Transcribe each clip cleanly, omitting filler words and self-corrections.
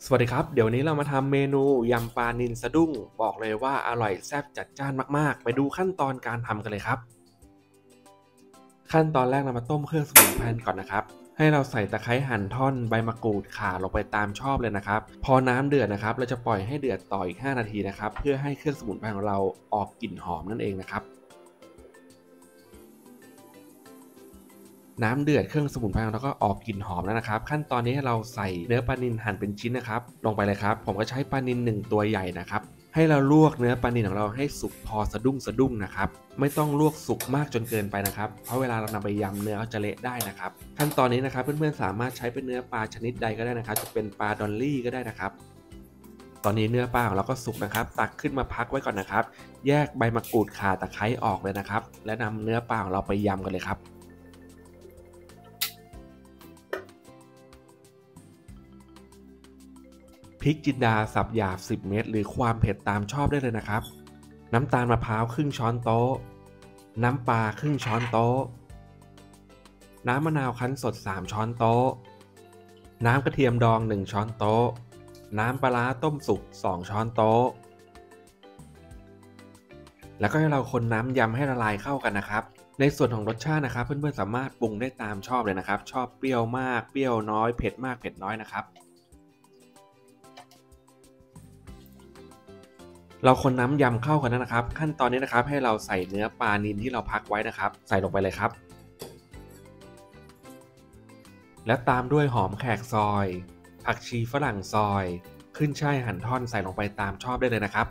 สวัสดีครับเดี๋ยวนี้เรามาทำเมนูยำปลานิลสะดุ้งบอกเลยว่าอร่อยแซ่บจัดจ้านมากๆไปดูขั้นตอนการทำกันเลยครับขั้นตอนแรกเรามาต้มเครื่องสมุนไพรก่อนนะครับให้เราใส่ตะไคร้หั่นท่อนใบมะกรูดข่าลงไปตามชอบเลยนะครับพอน้ำเดือดนะครับเราจะปล่อยให้เดือดต่ออีก5นาทีนะครับเพื่อให้เครื่องสมุนไพรของเราออกกลิ่นหอมนั่นเองนะครับน้ำเดือดเครื่องสมุนไพรของเราก็ออกกลิ่นหอมแล้วนะครับขั้นตอนนี้ให้เราใส่เนื้อปลานิลหั่นเป็นชิ้นนะครับลงไปเลยครับผมก็ใช้ปลานิล1ตัวใหญ่นะครับให้เราลวกเนื้อปลานิลของเราให้สุกพอสะดุ้งนะครับไม่ต้องลวกสุกมากจนเกินไปนะครับเพราะเวลาเรานำไปยำเนื้อจะเละได้นะครับขั้นตอนนี้นะครับเพื่อนๆสามารถใช้เป็นเนื้อปลาชนิดใดก็ได้นะครับจะเป็นปลาดอลลี่ก็ได้นะครับตอนนี้เนื้อปลาของเราก็สุกนะครับตักขึ้นมาพักไว้ก่อนนะครับแยกใบมะกรูดข่าตะไคร้ออกเลยนะครับและนำเนื้อปลาของเราไปยำกันเลยครับ พริกจินดาสับหยาบ10เม็ดหรือความเผ็ดตามชอบได้เลยนะครับน้ำตาลมะพร้าวครึ่งช้อนโต๊ะน้ำปลาครึ่งช้อนโต๊ะน้ำมะนาวคั้นสด3ช้อนโต๊ะน้ำกระเทียมดอง1ช้อนโต๊ะน้ำปลาร้าต้มสุก2ช้อนโต๊ะแล้วก็ให้เราคนน้ำยำให้ละลายเข้ากันนะครับในส่วนของรสชาตินะครับเพื่อนๆสามารถปรุงได้ตามชอบเลยนะครับชอบเปรี้ยวมากเปรี้ยวน้อยเผ็ดมากเผ็ดน้อยนะครับ เราคนน้ำยำเข้ากันนะครับขั้นตอนนี้นะครับให้เราใส่เนื้อปลานิลที่เราพักไว้นะครับใส่ลงไปเลยครับและตามด้วยหอมแขกซอยผักชีฝรั่งซอยขึ้นช่ายหั่นท่อนใส่ลงไปตามชอบได้เลยนะครับ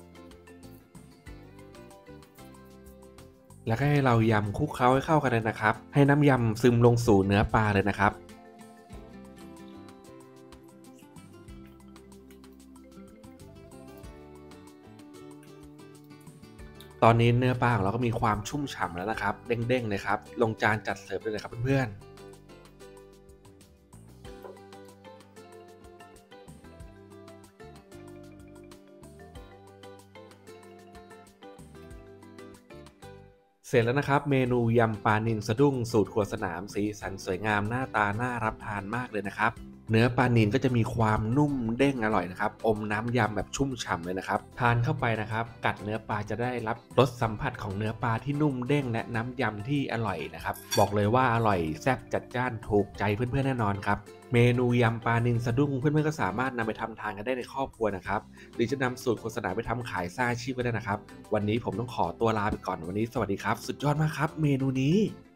แล้วก็ให้เรายำคลุกเคล้าให้เข้ากันเลยนะครับให้น้ำยำซึมลงสู่เนื้อปลาเลยนะครับตอนนี้เนื้อปลาของเราก็มีความชุ่มฉ่ำแล้วนะครับเด้งๆเลยครับลงจานจัดเสิร์ฟได้เลยครับเพื่อนๆ เสร็จแล้วนะครับเมนูยำปลานิลสะดุ้งสูตรครัวสนามสีสันสวยงามหน้าตาน่ารับทานมากเลยนะครับเนื้อปลานิลก็จะมีความนุ่มเด้งอร่อยนะครับอมน้ำยำแบบชุ่มฉ่ำเลยนะครับทานเข้าไปนะครับกัดเนื้อปลาจะได้รับรสสัมผัสของเนื้อปลาที่นุ่มเด้งและน้ำยำที่อร่อยนะครับบอกเลยว่าอร่อยแซ่บจัดจ้านถูกใจเพื่อนๆแน่นอนครับเมนูยำปลานิลสะดุ้งเพื่อนๆก็สามารถนำไปทำทานกันได้ในครอบครัวนะครับหรือจะนำสูตรโฆษณาไปทำขายสร้างอาชีพก็ได้นะครับ วันนี้ผมต้องขอตัวลาไปก่อนวันนี้สวัสดีครับสุดยอดมากครับเมนูนี้